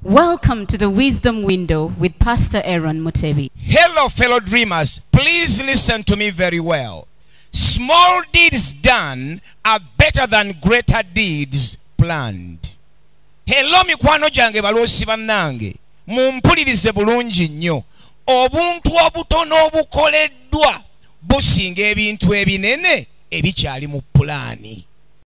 Welcome to the Wisdom Window with Pastor Aaron Mutebi. Hello, fellow dreamers. Please listen to me very well. Small deeds done are better than greater deeds planned. Hello, mikwano jange balosi bannange. Mumpulirize bulungi nnyo. Obuntu obutono obukoleddwa businga ebintu ebinene ebikyali mu pulaani.